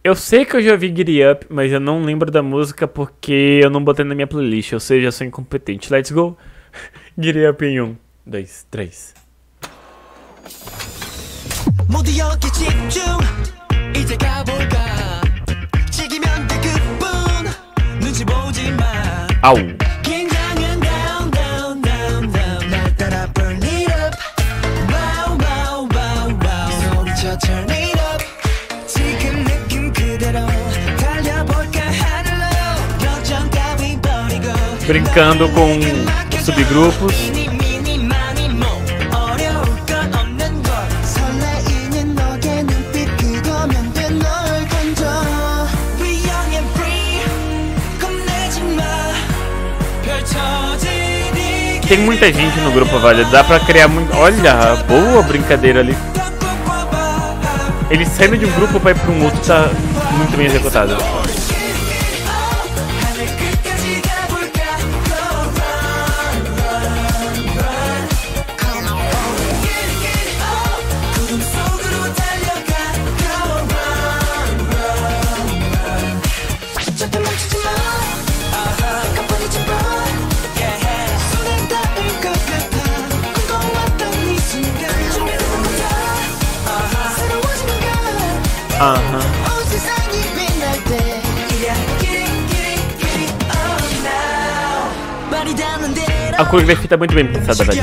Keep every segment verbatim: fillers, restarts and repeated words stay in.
Eu sei que eu já vi Giddy Up, mas eu não lembro da música porque eu não botei na minha playlist, ou seja, eu sou incompetente. Let's go! Giddy Up em um, dois, três. Au! Brincando com subgrupos. Tem muita gente no grupo, velho. Dá pra criar muito. Olha, boa brincadeira ali. Ele saindo de um grupo pra ir pra um outro tá muito bem executado. Aham. A coreografia tá muito bem pensada, velho.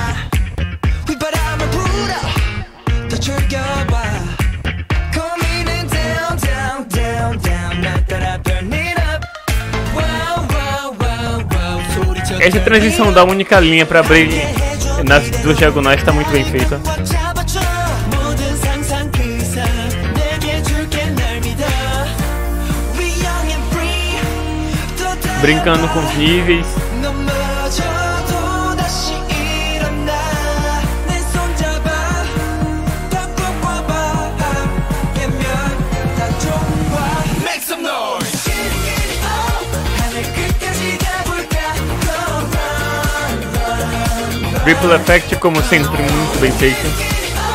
Essa transição da única linha pra abrir nas duas diagonais tá muito bem feita. Brincando com níveis. Ripple Effect, como sempre, muito bem feito.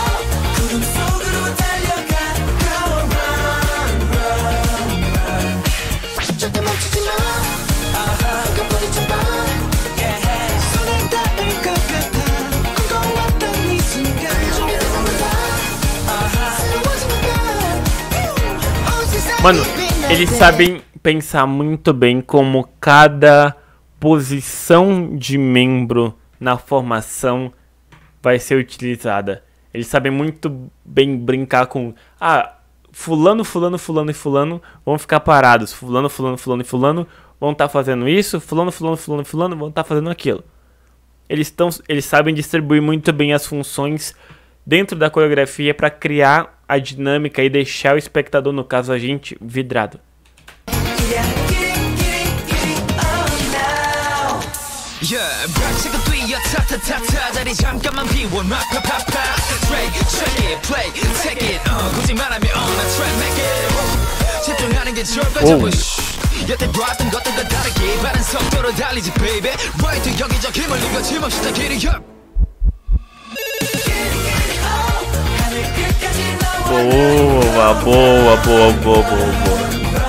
Mano, eles sabem pensar muito bem como cada posição de membro na formação vai ser utilizada. Eles sabem muito bem brincar com... Ah, fulano, fulano, fulano e fulano vão ficar parados. Fulano, fulano, fulano e fulano vão estar tá fazendo isso. Fulano, fulano, fulano e fulano vão estar tá fazendo aquilo. Eles, tão, eles sabem distribuir muito bem as funções dentro da coreografia para criar a dinâmica e deixar o espectador, no caso a gente, vidrado. Oh. Boa, boa, boa, boa, boa, boa.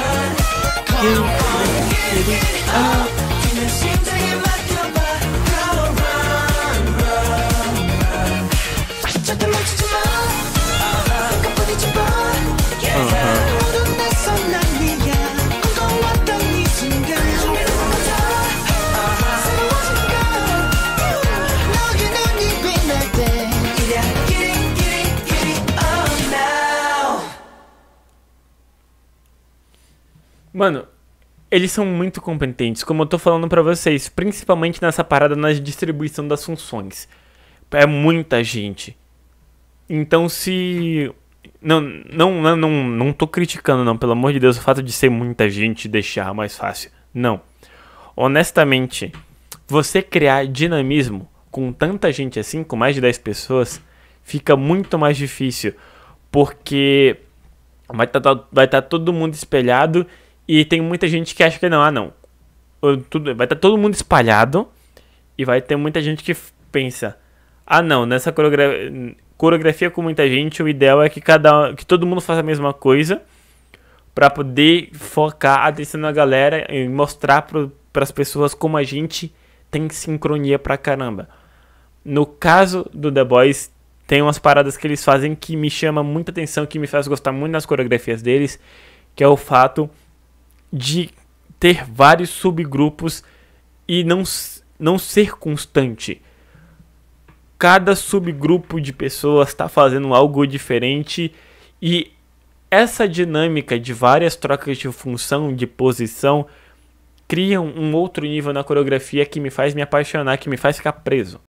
Mano, eles são muito competentes, como eu tô falando pra vocês, principalmente nessa parada na distribuição das funções. É muita gente. Então se... Não, não, não, não, não tô criticando não, pelo amor de Deus, o fato de ser muita gente deixar mais fácil. Não. Honestamente, você criar dinamismo com tanta gente assim, com mais de dez pessoas, fica muito mais difícil. Porque vai estar tá, vai tá todo mundo espelhado. E tem muita gente que acha que não, ah não, tudo, vai estar todo mundo espalhado. E vai ter muita gente que pensa, ah não, nessa coreografia, coreografia com muita gente, o ideal é que, cada, que todo mundo faça a mesma coisa. pra poder focar a atenção da galera e mostrar para as pessoas como a gente tem sincronia pra caramba. No caso do The Boys, tem umas paradas que eles fazem que me chamam muita atenção, que me faz gostar muito das coreografias deles, que é o fato de ter vários subgrupos e não, não ser constante. Cada subgrupo de pessoas está fazendo algo diferente e essa dinâmica de várias trocas de função, de posição, cria um outro nível na coreografia que me faz me apaixonar, que me faz ficar preso.